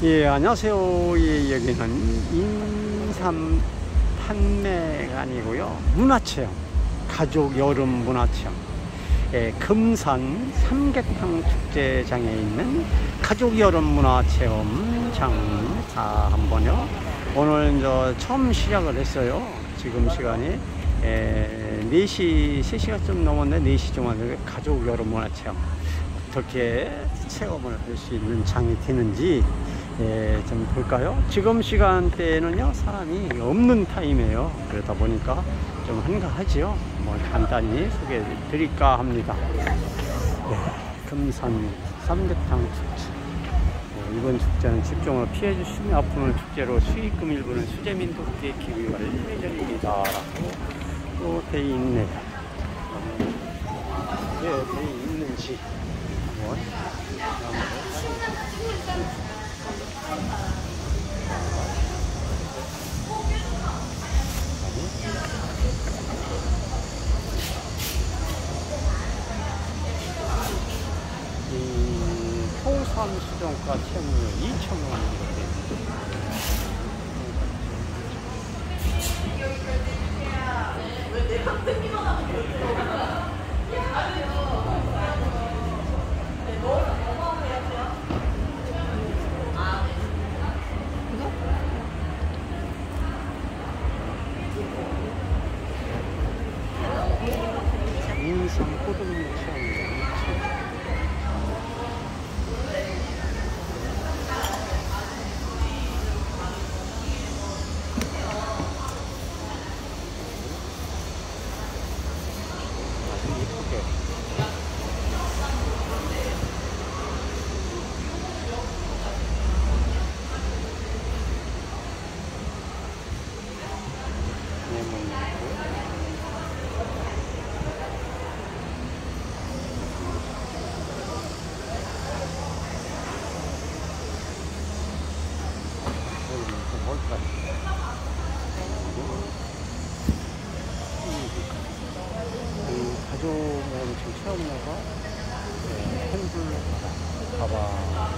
예, 안녕하세요. 예, 여기는 인삼 판매관이고요. 문화체험, 가족 여름 문화체험. 예, 금산 삼계탕 축제장에 있는 가족 여름 문화체험장 한번요. 오늘 처음 시작을 했어요. 지금 시간이 4시, 3시가 좀 넘었는데 4시쯤 와서 가족 여름 문화체험. 어떻게 체험을 할 수 있는 장이 되는지 좀 볼까요? 지금 시간대에는요 사람이 없는 타임이에요. 그러다 보니까 좀 한가하지요. 뭐 간단히 소개해 드릴까 합니다. 금산 삼계탕 축제. 이번 축제는 집중으로 피해 주시면 아프는 축제로 수익금 일부는 수재민 돕기에 기부할 예정입니다 라고 또 돼 있네요. 돼 있는지 한번 이 효산 수정가 채무료 2,000원 인삼 호등 채무료 2,000원. 가족하고 지금 체험료가 핸들 가방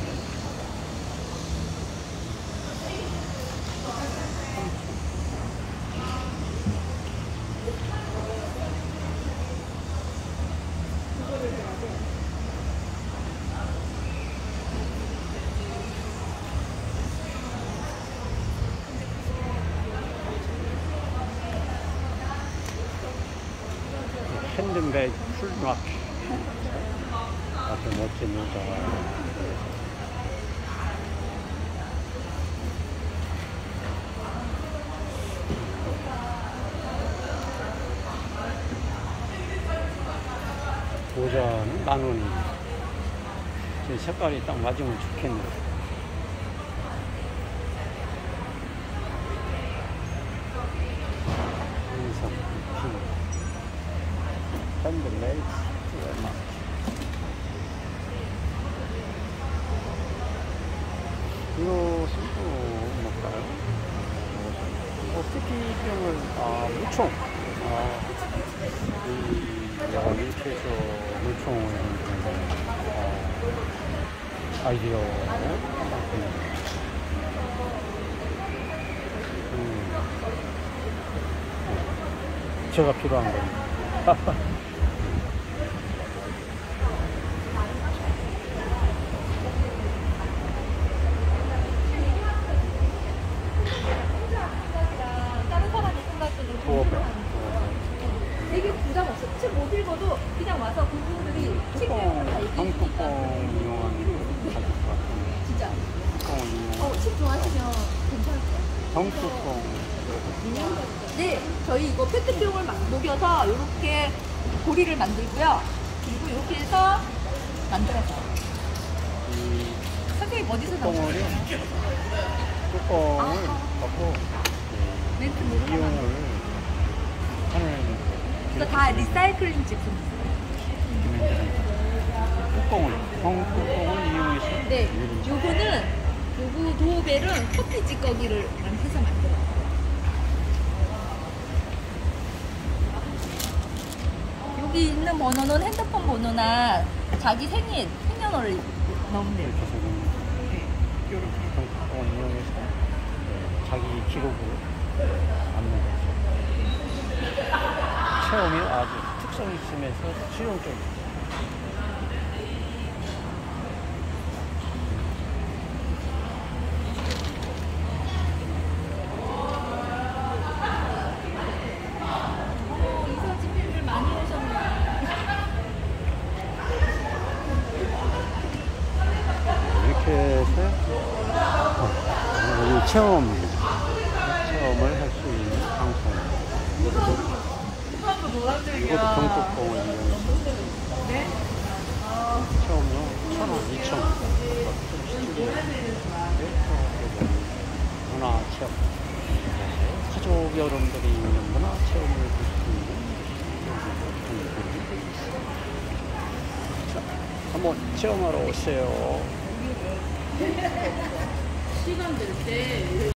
핸드메이드 풀마켓 아주 멋진 여자. 모자는 10,000원입니다. 색깔이 딱 맞으면 좋겠네요. 핸드메이드 풀마켓. 이것은 또 뭘까요? TP병을 물총. 이렇게 해서 물총을 아이디어 제가 필요한 겁니다. 되게 부담 없어. 책 못 읽어도 그냥 와서 그분들이 책 내용을 다 얘기해 주니까. 뚜껑 이용하는 가질 것 같은데. 진짜. 뚜껑을 이용하는. 책 좋아하시면 괜찮을 것 같아요. 정뚜껑. 네, 저희 이거 페트병을 막 녹여서 이렇게 고리를 만들고요. 그리고 이렇게 해서 만들어서. 선생님 어디서 뚜껑을 갖고 멘트 모르고 이용을 하는. 이거 다 리사이클링 제품이에요. 뚜껑을 이용해서. 네, 요거는 요거 도우벨은 커피 찌꺼기를 해서 만들어요. 여기 있는 번호는 핸드폰 번호나 자기 생년월일 넣으면 돼요. 이렇게 경복궁을 이용해서 자기 기록을 남는 거죠. 체험이 아주 특성이 있으면서 실용적이죠. 이서진님들 많이 오셨네요. 이렇게 해서 여기 체험을 할 수 있는 장소. 이것도 경복궁을 이용해서 체험료 1,000원, 2,000원. 문화 체험. 가족 여러분들이 있는 문화 체험을 볼 수 있는 경복궁이 되어 있습니다. 자, 한번 체험하러 오세요. 시간 될 때